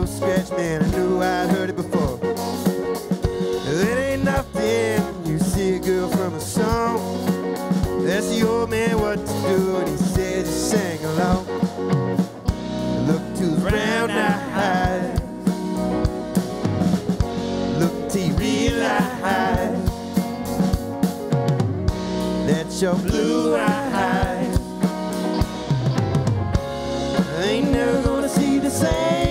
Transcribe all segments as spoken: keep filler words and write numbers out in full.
little scratch, man, I knew I'd heard it before. It ain't nothing, you see a girl from a song. Asked the old man what to do, and he said just sing along. Look to his brown eyes, look till you realize that's your blue eyes. I ain't never gonna see the same.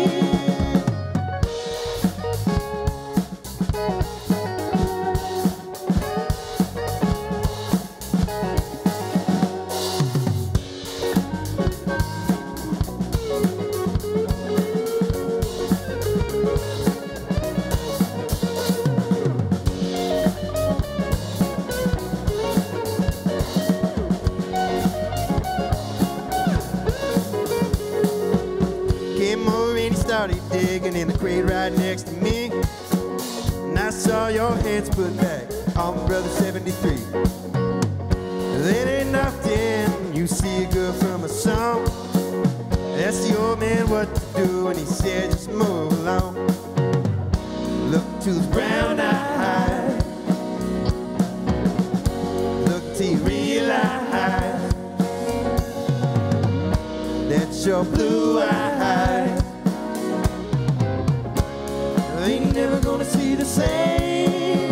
Started digging in the crate right next to me, and I saw your hands put back on my brother seventy-three. There ain't nothing, you see a girl from a song. Asked the old man what to do, and he said just move along. Look to his brown eyes, look till you realize that's your blue eyes. Ain't never gonna see the same.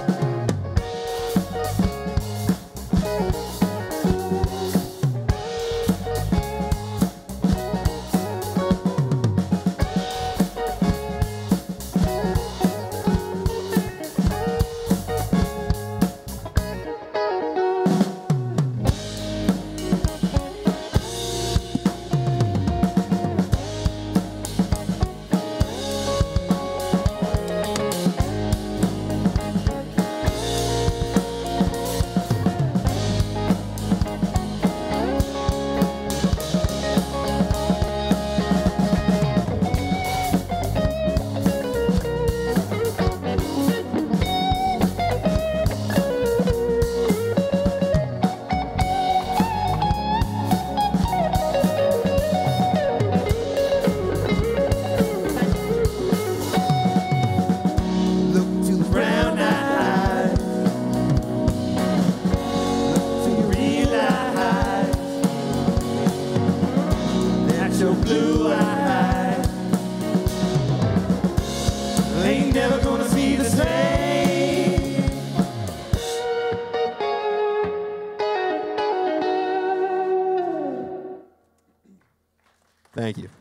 Thank you.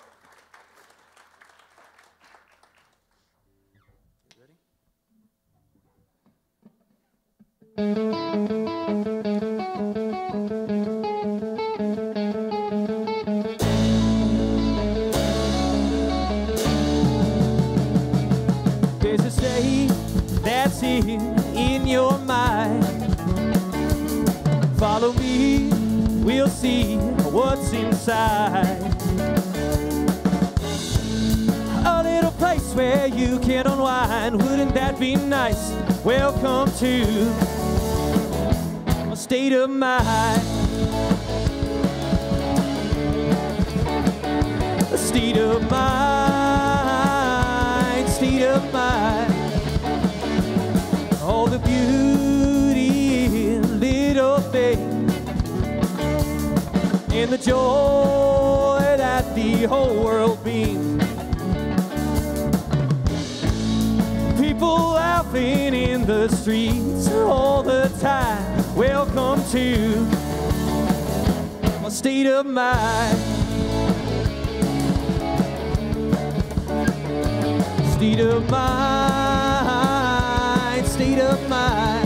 There's a state that's here in your mind. Follow me, we'll see what's inside. A little place where you can unwind, wouldn't that be nice? Welcome to a state of mind. A state of mind, state of mind. All the beauty in little things, and the joy that the whole world brings. People laughing in the streets all the time. Welcome to my state of mind. State of mind, state of mind.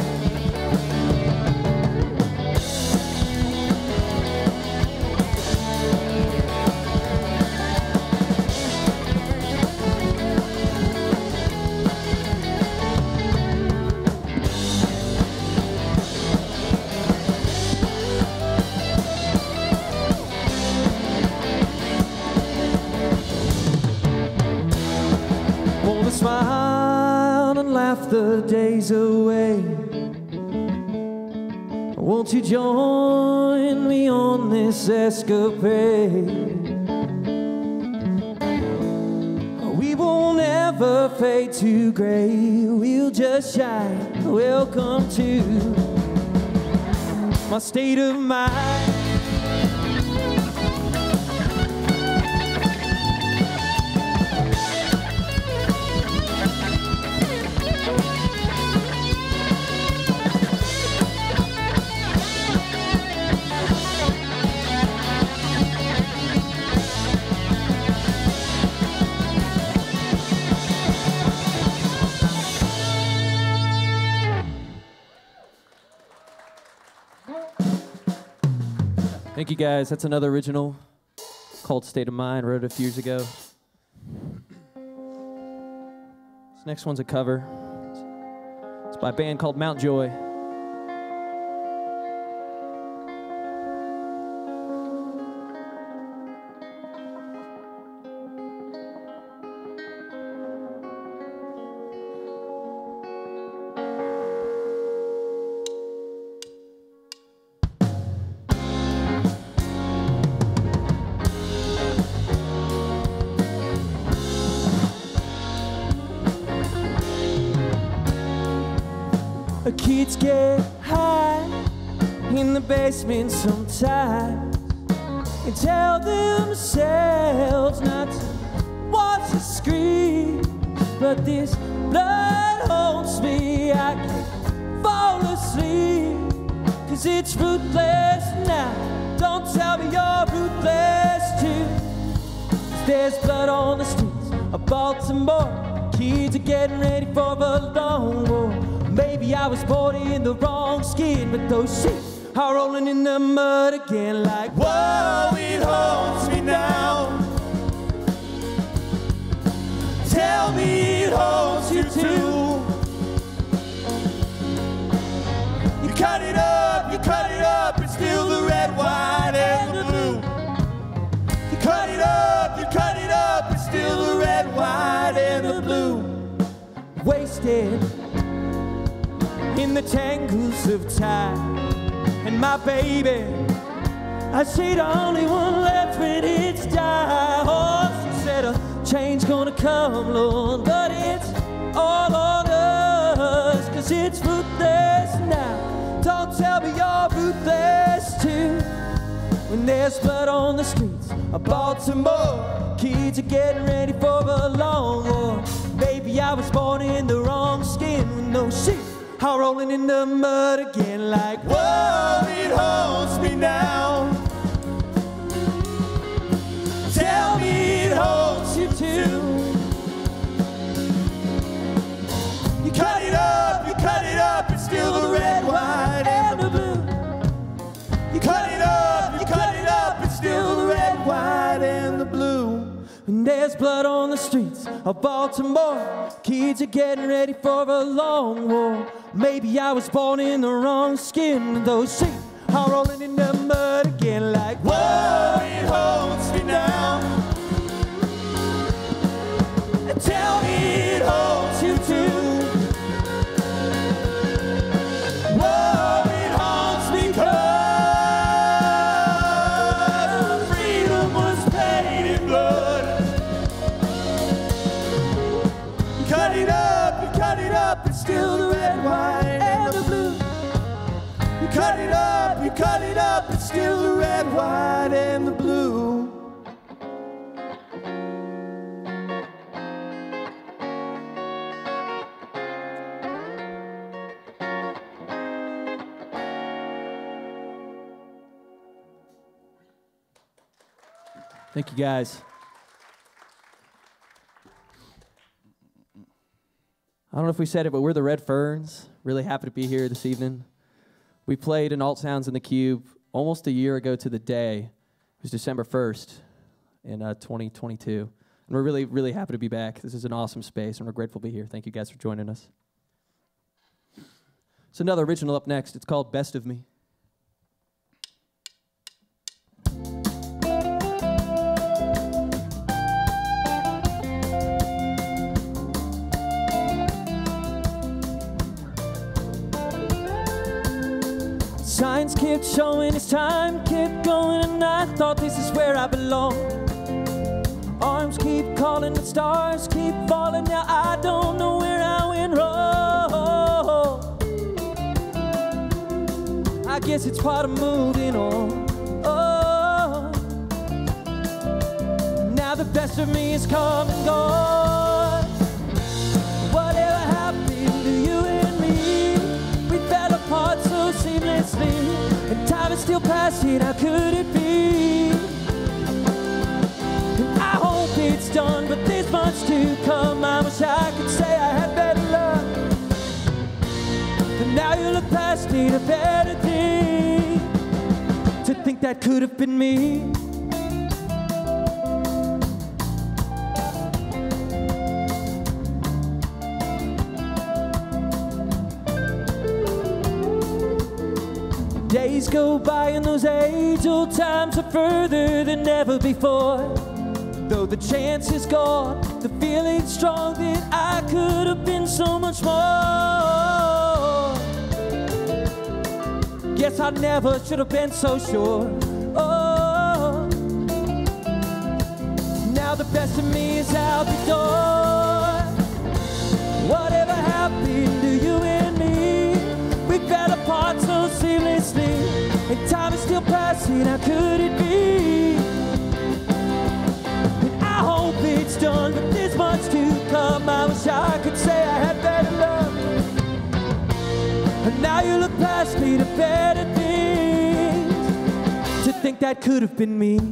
Smile and laugh the days away. Won't you join me on this escapade? never fade to gray. We'll just shine. Welcome to my state of mind. Thank you guys. That's another original called State of Mind. Wrote it a few years ago. This next one's a cover. It's by a band called Mount Joy. Kids get high in the basement sometimes and tell themselves not to watch the screen, but this blood haunts me. I can't fall asleep, cause it's ruthless now. Don't tell me you're ruthless too, cause there's blood on the streets of Baltimore. Kids are getting ready for a long war. Maybe I was born in the wrong skin, but those sheep are rolling in the mud again like, whoa, it haunts me now. Tell me it haunts you too. You cut it up, you cut it up, it's still the red, white, and the blue. You cut it up, you cut it up, it's still the red, white, and the blue. Wasted in the tangles of time, and my baby, I see the only one left when it's time. Oh, she said a change gonna come, Lord, but it's all on us, cause it's ruthless now. Don't tell me you're ruthless too, when there's blood on the streets of Baltimore. Kids are getting ready for a long war. Maybe I was born in the wrong skin with no sheep. I'm rolling in the mud again like, whoa, it haunts me now. Tell me it haunts you too. You cut it up, you cut it up, it's still the red, white, and the blue. You cut it up, you cut it up, it's still the red, white, and the blue. And there's blood on the streets of Baltimore. Kids are getting ready for a long war. Maybe I was born in the wrong skin. Those sheep are rolling in the mud again like, whoa, it haunts me now. And tell me it haunts you too. Whoa, it haunts me cause freedom was paid in blood. You cut it up, you cut it up, it's still the red, white, and the blue. You cut it up, you cut it up, it's still the red, white, and the blue. Thank you, guys. I don't know if we said it, but we're the Red Ferns. Really happy to be here this evening. We played in Alt Sounds in the Cube almost a year ago to the day. It was December first in uh, twenty twenty-two. And we're really, really happy to be back. This is an awesome space, and we're grateful to be here. Thank you guys for joining us. So another original up next. It's called Best of Me. Signs kept showing as time kept going, and I thought this is where I belong. Arm storms keep calling, the stars keep falling. Now I don't know where I went wrong. I guess it's part of moving on. Oh, now the best of me is come and gone. Whatever happened to you and me? We fell apart so seamlessly, and time is still passing. How could it be? And I hope it's done, but there's much to come. I wish I could say I had better luck, and now you look past me to better things. To think that could have been me. Days go by and those age-old times are further than ever before. Though the chance is gone, the feeling's strong that I could have been so much more. Guess I never should have been so sure. Oh, now the best of me is out the door. Whatever happened to you and me? We fell apart so seamlessly, and time is still passing. How could it be? And I hope it's done, but there's much to come. I wish I could say I had better luck, and now you look past me to better things. To think that could have been me.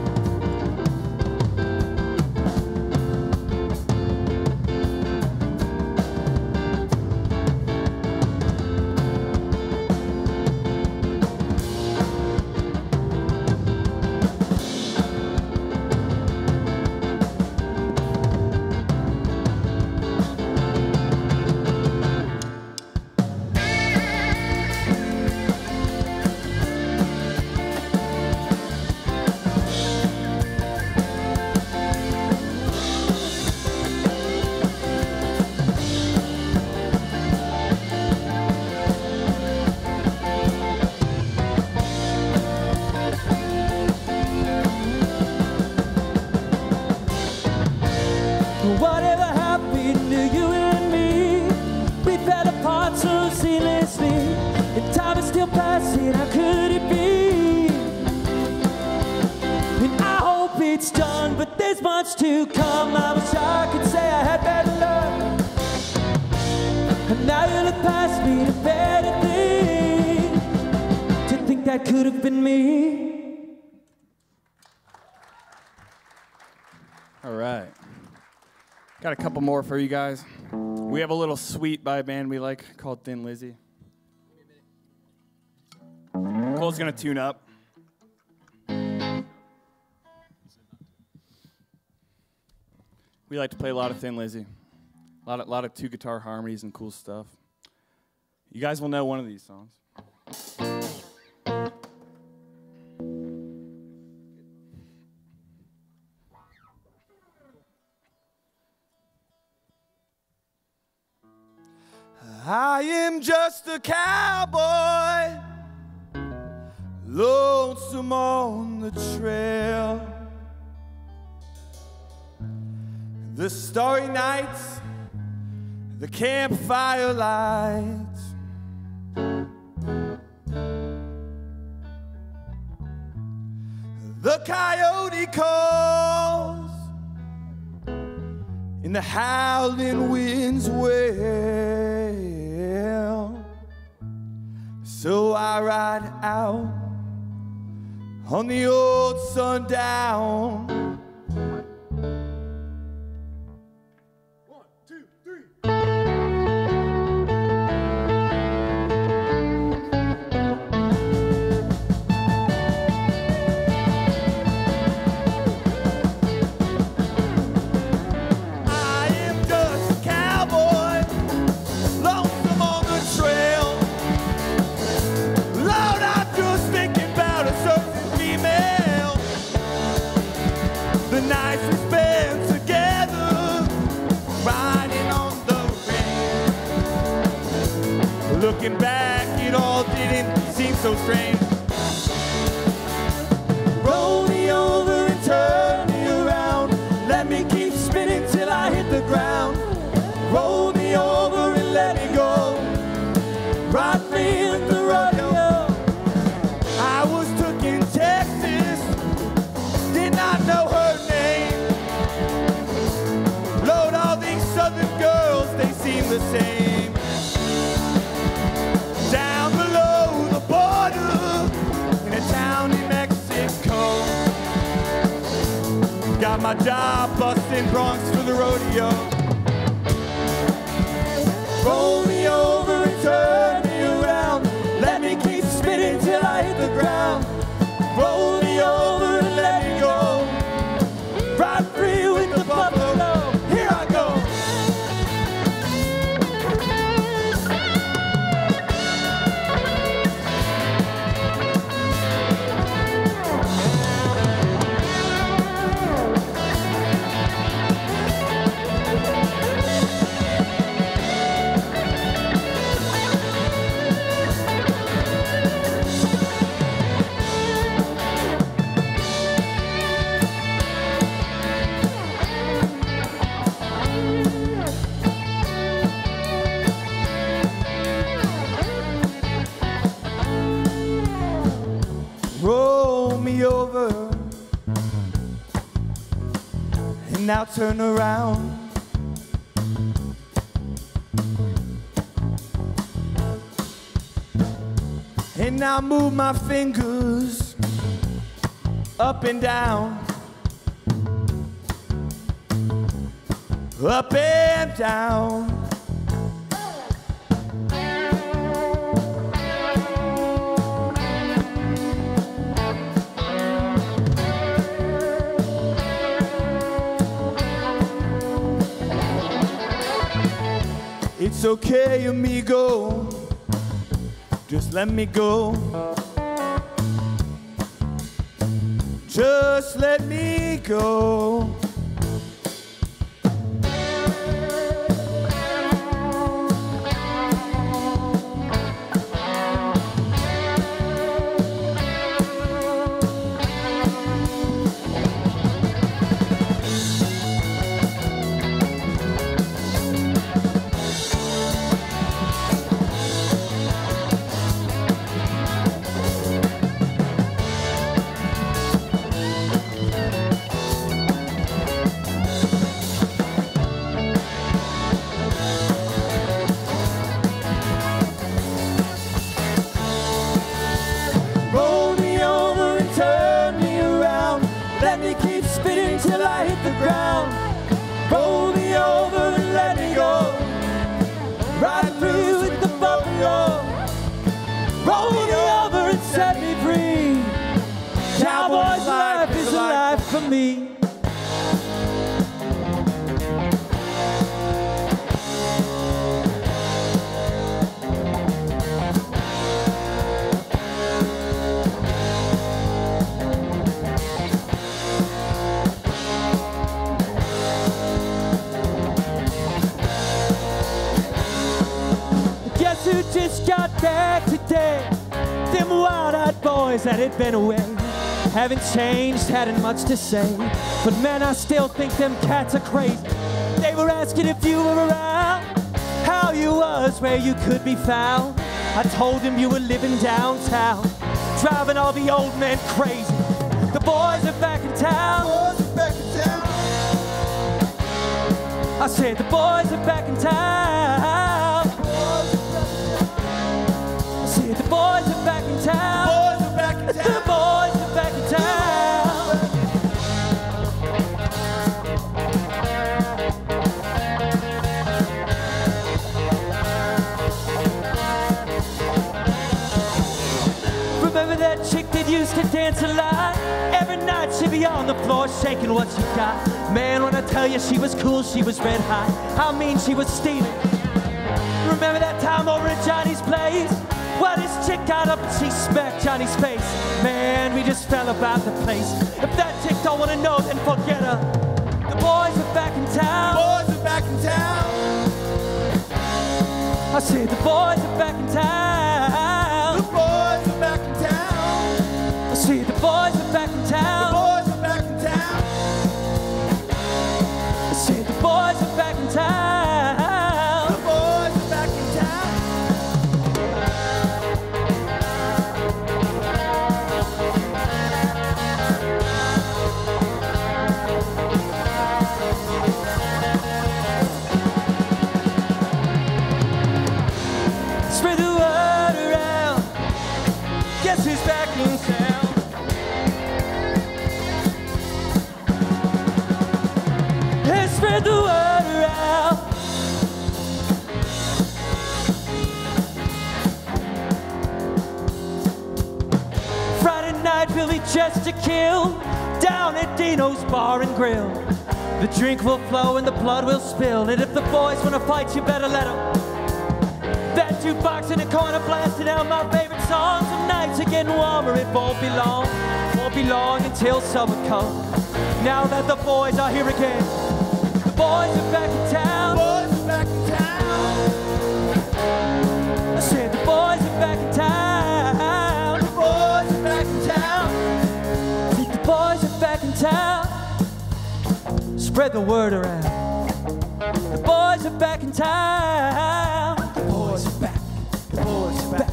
Whatever happened to you and me? We fell apart so seamlessly, and time is still passing. How could it be? And I hope it's done, but there's much to come. I wish I could say I had better luck, and now you look past me to better things. To think that could have been me. All right. Got a couple more for you guys. We have a little suite by a band we like called Thin Lizzy. Cole's gonna tune up. We like to play a lot of Thin Lizzy. A lot of, lot of two guitar harmonies and cool stuff. You guys will know one of these songs. I am just a cowboy, lonesome on the trail. The starry nights, the campfire lights, the coyote calls in the howling wind's wail. So I ride out on the old sundown. One, two, three. Looking back, it all didn't seem so strange. Roll me over and turn me around. Let me I hit the ground. Roll me over and let me go. Ride me in the rodeo. I was took in Texas, did not know her name. Lord, all these southern girls, they seem the same. Down below the border, in a town in Mexico. Got my job busting Bronx for the rodeo. Roll me over and turn me around. Let me keep spinning till I hit the ground. Roll me over and let me go. Ride free with the buffalo. Here I go. Roll me over and now turn around. And now move my fingers up and down, up and down. It's okay, amigo, just let me go. Just let me go. Till I hit the ground. Roll me over and let me go. Ride through with the buffalo. Roll me over and set me free. Cowboy's life is a life for me. Who just got back today? Them wild-eyed boys that had been away haven't changed, hadn't much to say, but man, I still think them cats are crazy. They were asking if you were around, how you was, where you could be found. I told them you were living downtown, driving all the old men crazy. The boys are back in town. Boys are back in town. I said the boys are back in town. The boys are back in town. Boys are back in town. The boys are back in town. Remember that chick that used to dance a lot? Every night she'd be on the floor shaking what she got. Man, when I tell you she was cool, she was red hot. I mean, she was steaming. Remember that time over at Johnny's place? Well, this chick got up and she smacked Johnny's face. Man, we just fell about the place. If that chick don't want to know, then forget her. The boys are back in town. Boys are back in town. I said the boys are back in town. The boys are back in town. I said the boys are back in town. The boys are back in town. I said the boys the word around. Friday night, Billy Chester killed down at Dino's Bar and Grill. The drink will flow and the blood will spill, and if the boys wanna fight, you better let them. That jukebox in the corner blasting out my favorite songs. Some nights are getting warmer, it won't be long. Won't be long until summer comes. Now that the boys are here again, the boys are back in town. Boys are back in town. I said the boys are back in town. The boys are back in town. I think the boys are back in town. Spread the word around. The boys are back in town. The boys are back. The boys are back.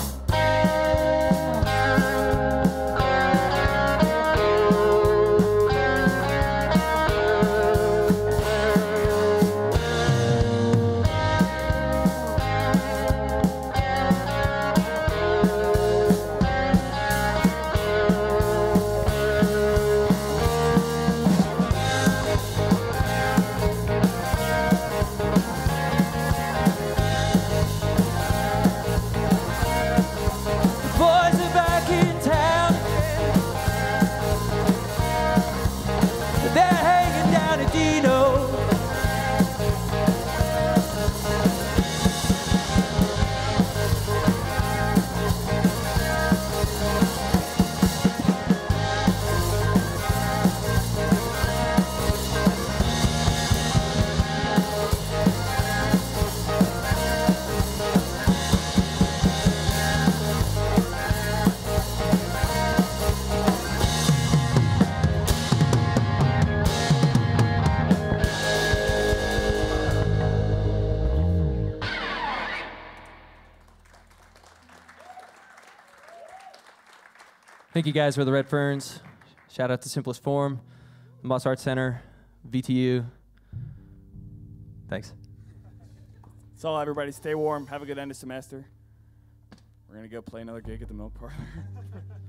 Thank you guys for the Red Ferns. Shout out to Simplest Form, Moss Arts Center, V T U. Thanks. That's all, everybody. Stay warm. Have a good end of semester. We're going to go play another gig at the Milk Parlor.